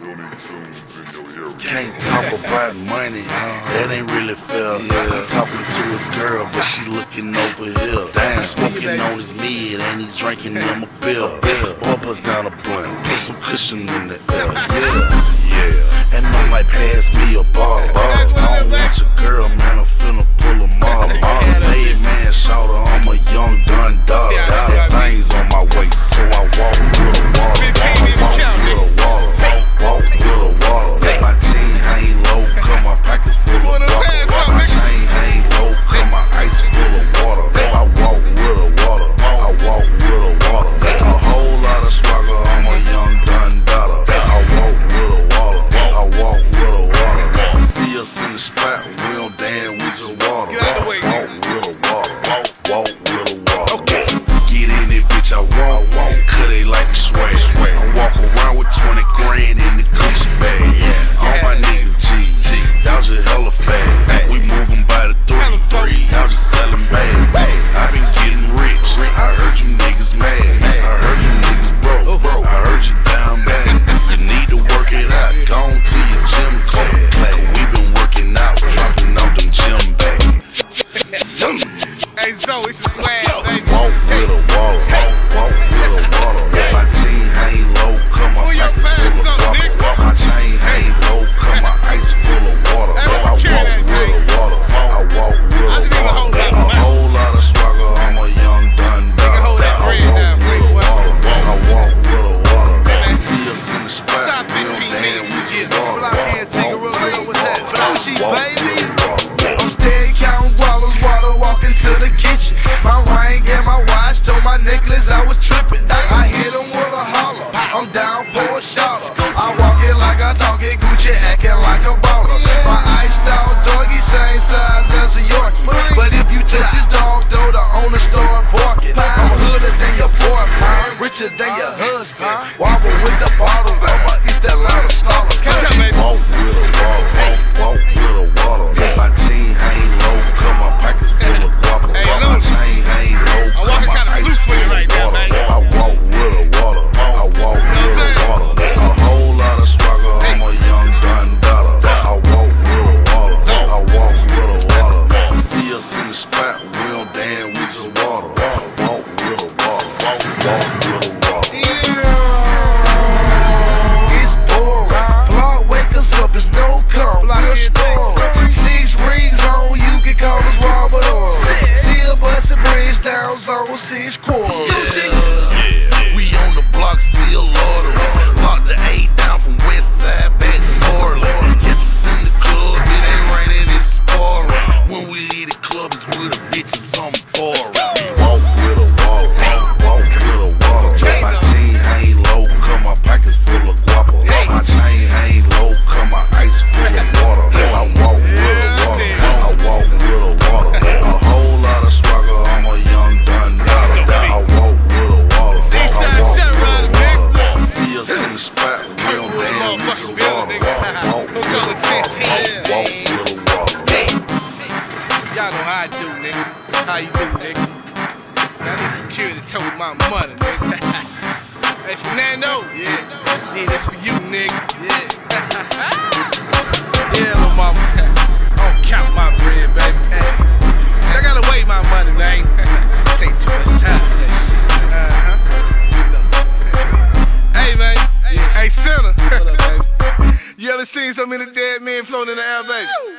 Can't talk about money, that ain't really fair. He talking to his girl, but she looking over here. Damn, smoking on his mid, and he drinking him a bill. Boy, bust down a blunt, put some cushion in the air. Yeah, and I might pass me a ball. I don't want your girl, man, I'm finna pull a mob. Hey man, shout her, I'm a young done dog. Got things on my waist, so I walk with a water. Walk with a water. My chain hang low, cause my pockets full of water. My chain hang low, cause my ice full of water. I walk with a water. I walk with a water. A whole lot of swagger, I'm a young done daughter. I walk with a water. I walk with a water. See us in the spot, we don't dance, we just water. Walk with a water. Walk with a water. Get in it, bitch, I walk. Cause they like the swag. I walk around with 20 grand in the Gucci bag. All my niggas G, y'all just hella fat. We moving by the 33, y'all just selling bags. I been getting rich, I heard you niggas mad. I heard you niggas broke, I heard you down bad. You need to work it out, go on to your gym tag. We been working out, dropping off them gym bags. Hey Zoe, it's a swag, baby. Walk with a water, walk with a water. My chain hang low, cause my pockets full of water. My chain hang low, cause my ice full of water. I walk with a water, I walk with a water. A whole lot of swagger, I'm a young done daughter. I walk with a water, I walk with a water. See us in the spot, we don't dance, we just water. I'm steady counting dollars while I walk into the kitchen. My ring and my watch told my necklace I was tripping. I hit him with a holler, I'm down for a shotter. I walk it like I talk it, Gucci acting like a baller. My iced out doggy same size as a Yorkie. But if you touch this dog though, the owner start barking. I'm hooder than your boyfriend, richer than your husband. Wobble with the bottle, I'm a East Atlanta scholar. Walk with a water, walk with a water. My chain hang low, cause my pockets full of guapa. My chain hang low, cause my ice full of water. I walk with a water, I walk with a water. A whole lot of swagger, I'm a young done daughter. I walk with a water, I walk with a water. See us in the spot, we don't dance, we just water. Walk with a water, walk with a water. It's boring, block wake us up, it's no calm, like a storm. 6 rings on, you can call us Robert Ory. Still bustin' bridge down zone 6 quarters. We on the block, still ordering. Lock the A down from west side back to Portland. Catch us in the club, it ain't raining, it's pouring. When we leave the club, it's with the bitches on foreign. Walk with a water, walk with a water. My chain hang low, cause my pockets full of guapa. My chain hang low, cause my ice full of water. I walk with a water, I walk with a water. A whole lot of swagger, I'm a young done daughter. I walk with a water, I walk with a water. See us in the spot, we don't dance, we just water. Walk with a water, walk with a water. Y'all know how I do, nigga. How you do, nigga? Now this security told my money, nigga. Hey, Fernando. Yeah, this for you, nigga. Yeah, little mama. I don't count my bread, baby. I gotta weigh my money, man. Take too much time for that shit. Hey, man. Hey, Sinner. What up, baby? You ever seen so many dead men floating in the air, baby?